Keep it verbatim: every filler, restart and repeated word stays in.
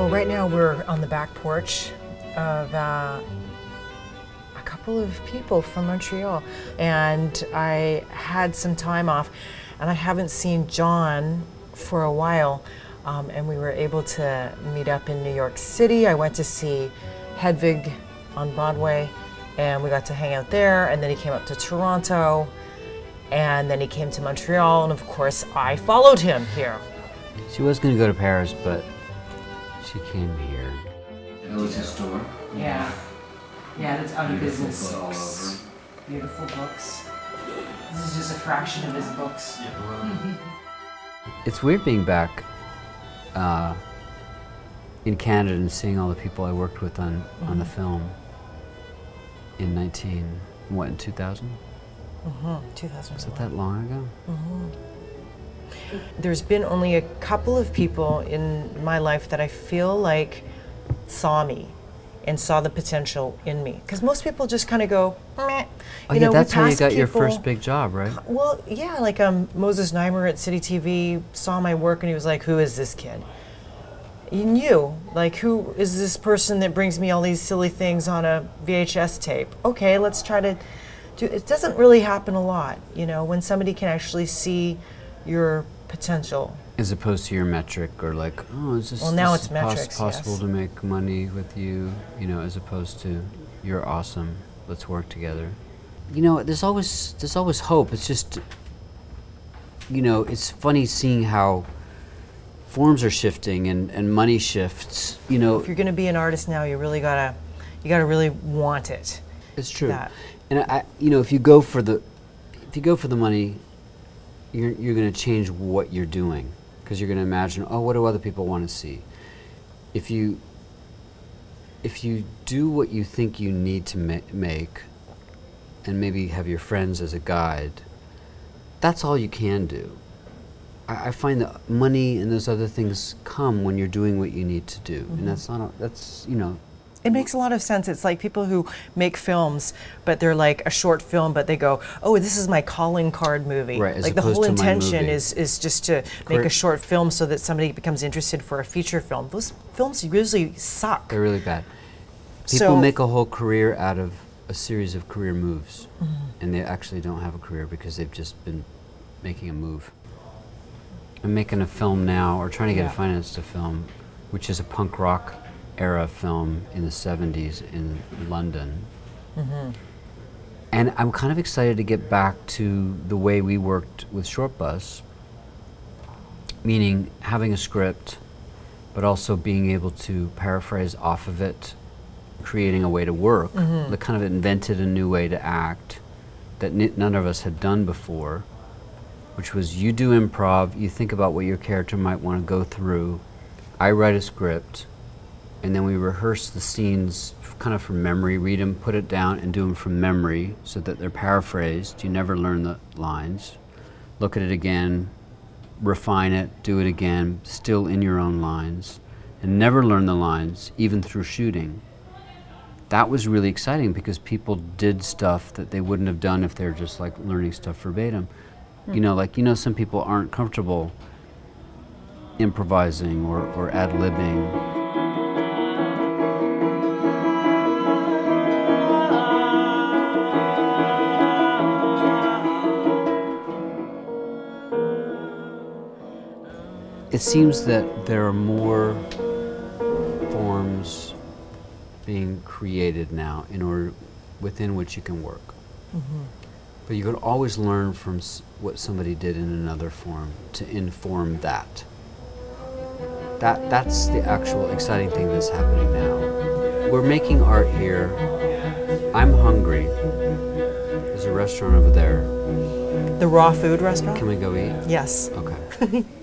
Well, right now we're on the back porch of uh, a couple of people from Montreal, and I had some time off, and I haven't seen John for a while, um, and we were able to meet up in New York City. I went to see Hedwig on Broadway, and we got to hang out there, and then he came up to Toronto, and then he came to Montreal, and of course I followed him here. She was going to go to Paris, but she came here. That was his store? Yeah. Yeah, that's out of Beautiful business book all books. over. Beautiful books. This is just a fraction of his books. It's weird being back uh, in Canada and seeing all the people I worked with on, mm-hmm. on the film in nineteen, what, in two thousand? Mm-hmm, two thousand. Was it that long ago? Mm-hmm. There's been only a couple of people in my life that I feel like saw me and saw the potential in me. Because most people just kind of go, meh. You oh yeah, know, that's how you got people, your first big job, right? Well, yeah, like um, Moses Neimer at City T V saw my work and he was like, who is this kid? He knew, like, who is this person that brings me all these silly things on a V H S tape? Okay, let's try to do, it doesn't really happen a lot, you know, when somebody can actually see your potential. As opposed to your metric, or like, oh, is this, well, now this it's metrics, possible yes. to make money with you, you know, as opposed to, you're awesome, let's work together. You know, there's always, there's always hope. It's just, you know, it's funny seeing how forms are shifting and, and money shifts, you know. If you're gonna be an artist now, you really gotta, you gotta really want it. It's true. That. And I, you know, if you go for the, if you go for the money, you're, you're going to change what you're doing, because you're going to imagine, oh, what do other people want to see? If you, if you do what you think you need to ma make, and maybe have your friends as a guide, that's all you can do. I, I find that money and those other things come when you're doing what you need to do, mm-hmm. and that's not, a, that's, you know. It makes a lot of sense. It's like people who make films, but they're like a short film, but they go, oh, this is my calling card movie. Right, as like the opposed whole to my intention movie. is, is just to Correct. make a short film so that somebody becomes interested for a feature film. Those films usually suck. They're really bad. People So, make a whole career out of a series of career moves, mm-hmm. and they actually don't have a career because they've just been making a move. I'm making a film now, or trying to get yeah. it financed to film, which is a punk rock era film in the seventies in London. Mm-hmm. And I'm kind of excited to get back to the way we worked with Shortbus, meaning having a script, but also being able to paraphrase off of it, creating a way to work mm-hmm. that kind of invented a new way to act that n none of us had done before, which was you do improv, you think about what your character might want to go through, I write a script, and then we rehearse the scenes kind of from memory, read them, put it down, and do them from memory so that they're paraphrased. You never learn the lines. Look at it again, refine it, do it again, still in your own lines, and never learn the lines, even through shooting. That was really exciting because people did stuff that they wouldn't have done if they're just like learning stuff verbatim. Mm. You know, like, you know, some people aren't comfortable improvising or, or ad-libbing. It seems that there are more forms being created now in order within which you can work. Mm-hmm. But you can always learn from s what somebody did in another form to inform that. That that's the actual exciting thing that's happening now. We're making art here. I'm hungry. There's a restaurant over there. The raw food restaurant? Can we go eat? Yes. Okay.